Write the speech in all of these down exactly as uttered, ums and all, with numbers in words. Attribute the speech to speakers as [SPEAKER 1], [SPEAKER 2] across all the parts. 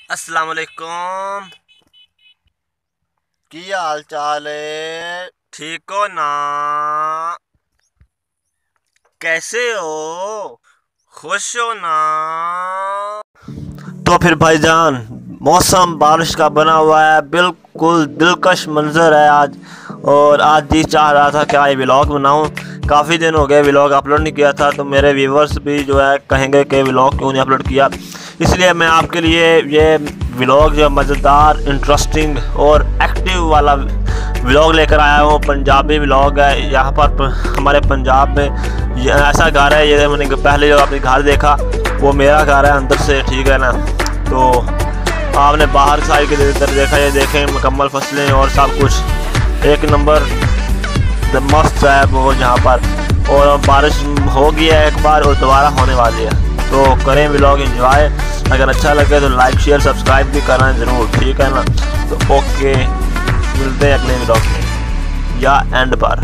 [SPEAKER 1] अस्सलाम वालेकुम।
[SPEAKER 2] की हाल चाल है?
[SPEAKER 1] ठीक हो ना? कैसे हो? खुश हो ना?
[SPEAKER 2] तो फिर भाईजान, मौसम बारिश का बना हुआ है, बिल्कुल दिलकश मंजर है आज। और आज जी चाह रहा था कि आज व्लॉग बनाऊं। काफ़ी दिन हो गए व्लॉग अपलोड नहीं किया था, तो मेरे व्यूवर्स भी जो है कहेंगे कि व्लॉग क्यों नहीं अपलोड किया। इसलिए मैं आपके लिए ये व्लॉग जो मज़ेदार, इंटरेस्टिंग और एक्टिव वाला व्लॉग लेकर आया हूँ। पंजाबी व्लॉग है। यहाँ पर हमारे पंजाब में ये ऐसा घर है, ये मैंने पहले जो आपने घर देखा वो मेरा घर है अंदर से, ठीक है ना। तो आपने बाहर साइड के इधर देखा, ये देखें मुकम्मल फसलें और सब कुछ एक नंबर मस्त है वो यहाँ पर। और बारिश हो गई है एक बार और दोबारा होने वाली है, तो करें व्लॉग एंजॉय। अगर अच्छा लगे तो लाइक शेयर सब्सक्राइब भी करना ज़रूर, ठीक है ना। तो ओके, मिलते हैं अगले व्लॉग में या एंड पर।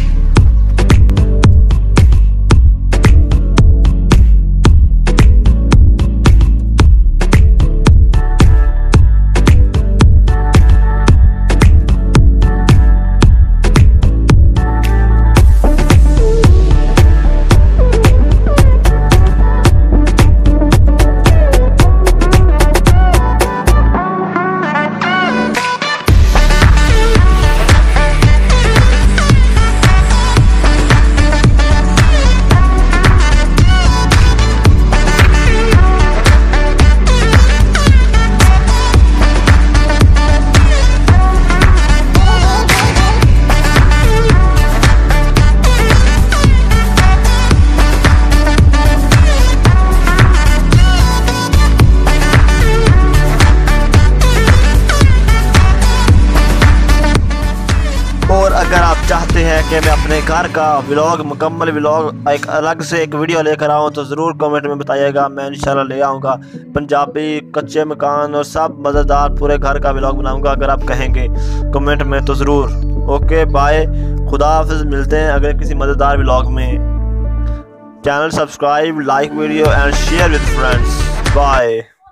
[SPEAKER 2] और अगर आप चाहते हैं कि मैं अपने घर का व्लॉग, मुकम्मल व्लॉग एक अलग से एक वीडियो लेकर आऊँ, तो ज़रूर कमेंट में बताइएगा। मैं इंशाल्लाह ले आऊँगा। पंजाबी कच्चे मकान और सब मज़ेदार पूरे घर का व्लॉग बनाऊँगा। अगर आप कहेंगे कमेंट में तो ज़रूर। ओके बाय, खुदा हाफिज़। मिलते हैं अगले किसी मज़ेदार व्लॉग में। Channel subscribe, like video and share with friends. Bye.